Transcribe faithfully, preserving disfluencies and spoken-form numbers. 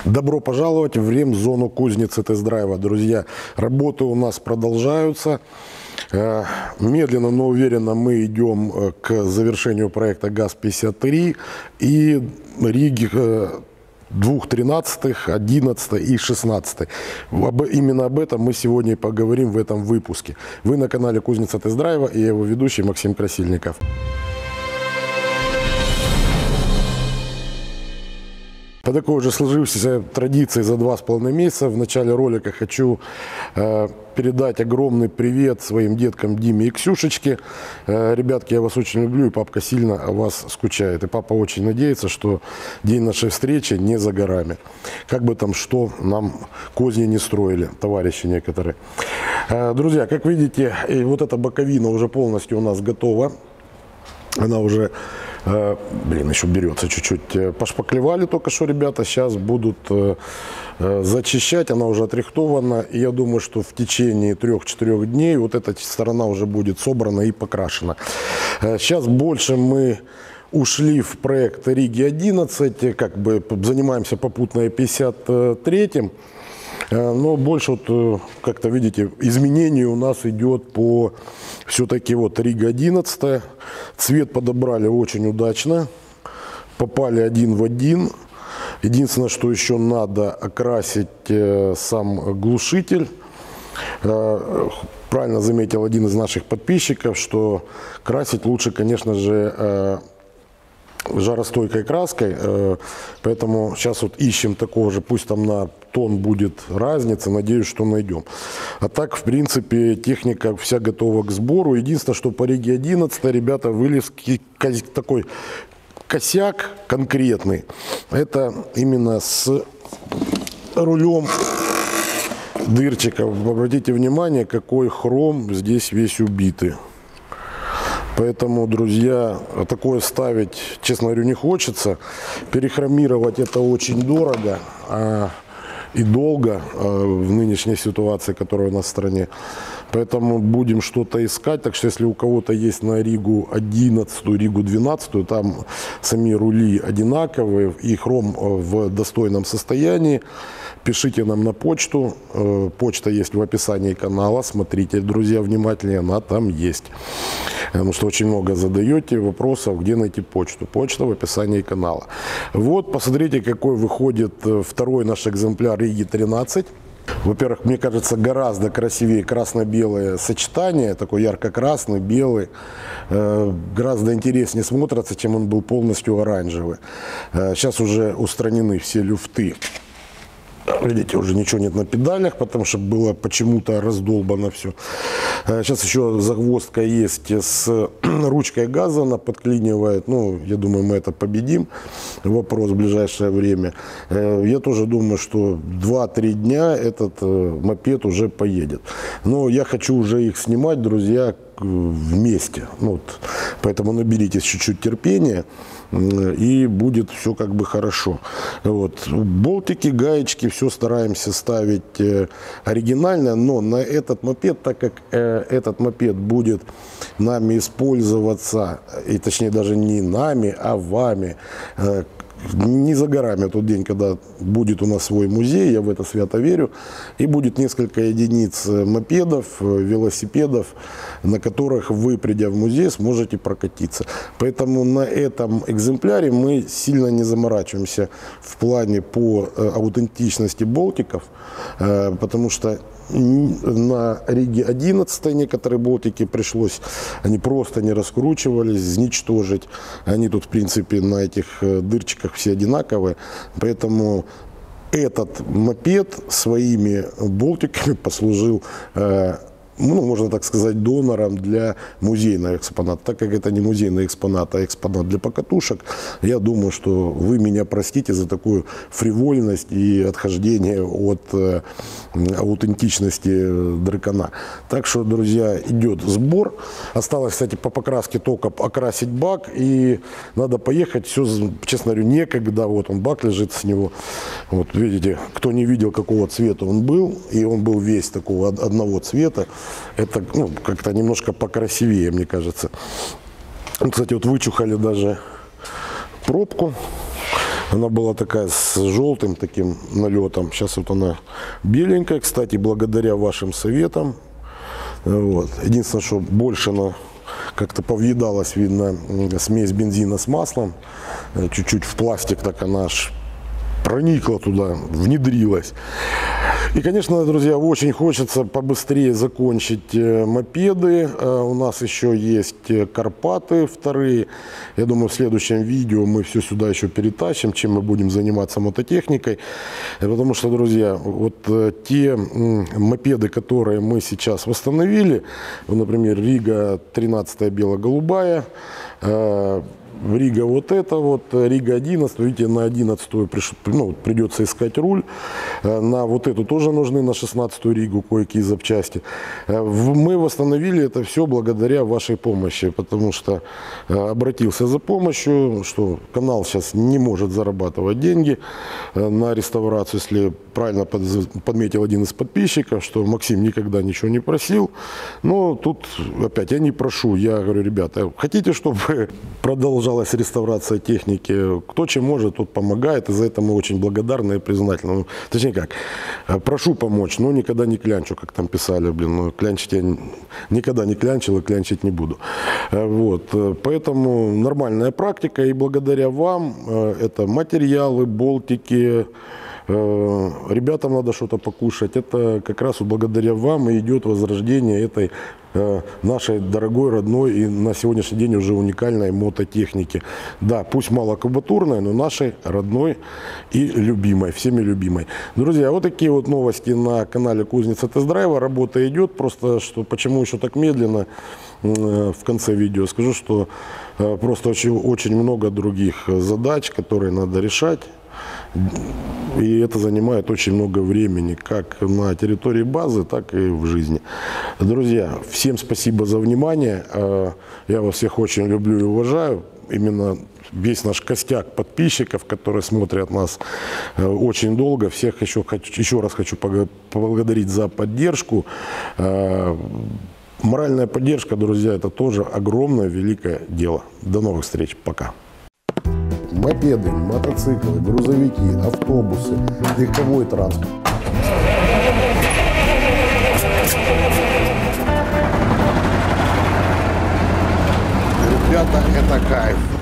Добро пожаловать в ремзону кузницы тест-драйва. Друзья, работы у нас продолжаются. Медленно, но уверенно мы идем к завершению проекта ГАЗ пятьдесят три и Риги двух тринадцатых, одиннадцатой и шестнадцатой. Именно об этом мы сегодня и поговорим в этом выпуске. Вы на канале Кузница тест-драйва и я его ведущий Максим Красильников. По такой уже сложившейся традиции за два с половиной месяца в начале ролика хочу э, передать огромный привет своим деткам Диме и Ксюшечке. Э, ребятки, я вас очень люблю, и папка сильно о вас скучает. И папа очень надеется, что день нашей встречи не за горами. Как бы там что нам козни не строили, товарищи некоторые. Э, друзья, как видите, и вот эта боковина уже полностью у нас готова. Она уже... Блин, еще берется чуть-чуть. Пошпаклевали только что ребята. Сейчас будут зачищать. Она уже отрихтована. И я думаю, что в течение трех-четырех дней вот эта сторона уже будет собрана и покрашена. Сейчас больше мы ушли в проект Риги одиннадцать. Как бы занимаемся попутно пятьдесят третьим. Но больше, вот, как-то, видите, изменений у нас идет по все-таки вот Рига одиннадцать. Цвет подобрали очень удачно. Попали один в один. Единственное, что еще надо окрасить э, сам глушитель. Э, правильно заметил один из наших подписчиков, что красить лучше, конечно же, э, жаростойкой краской, поэтому сейчас вот ищем такого же, пусть там на тон будет разница, надеюсь, что найдем. А так, в принципе, техника вся готова к сбору. Единственное, что по Риге одиннадцать, ребята, вылез такой косяк конкретный. Это именно с рулем дырчиков. Обратите внимание, какой хром здесь весь убитый. Поэтому, друзья, такое ставить, честно говорю, не хочется. Перехромировать это очень дорого а, и долго а, в нынешней ситуации, которая у нас в стране. Поэтому будем что-то искать. Так что, если у кого-то есть на Ригу одиннадцать, Ригу двенадцать, там сами рули одинаковые и хром в достойном состоянии, пишите нам на почту. Почта есть в описании канала. Смотрите, друзья, внимательнее, она там есть. Потому что очень много задаете вопросов, где найти почту. Почта в описании канала. Вот, посмотрите, какой выходит второй наш экземпляр Риги тринадцать. Во-первых, мне кажется, гораздо красивее красно-белое сочетание, такой ярко-красный, белый, э, гораздо интереснее смотрится, чем он был полностью оранжевый. Э, сейчас уже устранены все люфты. Видите, уже ничего нет на педалях, потому что было почему-то раздолбано все. Сейчас еще загвоздка есть с ручкой газа, она подклинивает. Ну, я думаю, мы это победим. Вопрос в ближайшее время. Я тоже думаю, что два-три дня этот мопед уже поедет. Но я хочу уже их снимать, друзья, вместе. Вот. Поэтому наберитесь чуть-чуть терпения. И будет все как бы хорошо. Вот. Болтики, гаечки, все стараемся ставить э, оригинально, но на этот мопед, так как э, этот мопед будет нами использоваться, и точнее даже не нами, а вами, э, не за горами тот день, когда будет у нас свой музей, я в это свято верю, и будет несколько единиц мопедов, велосипедов, на которых вы, придя в музей, сможете прокатиться. Поэтому на этом экземпляре мы сильно не заморачиваемся в плане по аутентичности болтиков, потому что на Риге одиннадцать некоторые болтики пришлось, они просто не раскручивались, изничтожить. Они тут, в принципе, на этих дырчиках все одинаковые. Поэтому этот мопед своими болтиками послужил, ну, можно так сказать, донором для музейного экспоната. Так как это не музейный экспонат, а экспонат для покатушек, я думаю, что вы меня простите за такую фривольность и отхождение от э, аутентичности дракона. Так что, друзья, идет сбор. Осталось, кстати, по покраске только окрасить бак, и надо поехать. Все, честно говорю, некогда. Вот он, бак лежит с него. Вот, видите, кто не видел, какого цвета он был, и он был весь такого одного цвета. Это, ну, как-то немножко покрасивее, мне кажется. Кстати, вот вычухали даже пробку. Она была такая с желтым таким налетом. Сейчас вот она беленькая, кстати, благодаря вашим советам. Вот. Единственное, что больше она как-то повъедалась, видно, смесь бензина с маслом. Чуть-чуть в пластик так она аж проникла туда, внедрилась. И, конечно, друзья, очень хочется побыстрее закончить мопеды. У нас еще есть Карпаты вторые. Я думаю, в следующем видео мы все сюда еще перетащим, чем мы будем заниматься мототехникой. Потому что, друзья, вот те мопеды, которые мы сейчас восстановили, например, Рига тринадцатая бело-голубая, Рига вот это вот, Рига одиннадцать, видите, на одиннадцатую приш... ну, придется искать руль, на вот эту тоже нужны, на шестнадцатую Ригу кое-какие запчасти. Мы восстановили это все благодаря вашей помощи, потому что обратился за помощью, что канал сейчас не может зарабатывать деньги на реставрацию, если правильно подметил один из подписчиков, что Максим никогда ничего не просил. Но тут опять я не прошу, я говорю, ребята, хотите, чтобы продолжалась реставрация техники, кто чем может, тот помогает, и за это мы очень благодарны и признательны. Ну, точнее как, прошу помочь, но никогда не клянчу, как там писали, блин, ну, клянчить я никогда не клянчил и клянчить не буду. Вот, поэтому нормальная практика, и благодаря вам это материалы, болтики, ребятам надо что-то покушать. Это как раз благодаря вам и идет возрождение этой нашей дорогой, родной и на сегодняшний день уже уникальной мототехники. Да, пусть малокубатурной, но нашей родной и любимой, всеми любимой. Друзья, вот такие вот новости на канале Кузница Тест-драйва. Работа идет, просто что почему еще так медленно, в конце видео скажу, что просто очень, очень много других задач, которые надо решать. И это занимает очень много времени, как на территории базы, так и в жизни. Друзья, всем спасибо за внимание. Я вас всех очень люблю и уважаю. Именно весь наш костяк подписчиков, которые смотрят нас очень долго. Всех еще, еще раз хочу поблагодарить за поддержку. Моральная поддержка, друзья, это тоже огромное, великое дело. До новых встреч. Пока. Мопеды, мотоциклы, грузовики, автобусы, легковой транспорт. Ребята, это кайф.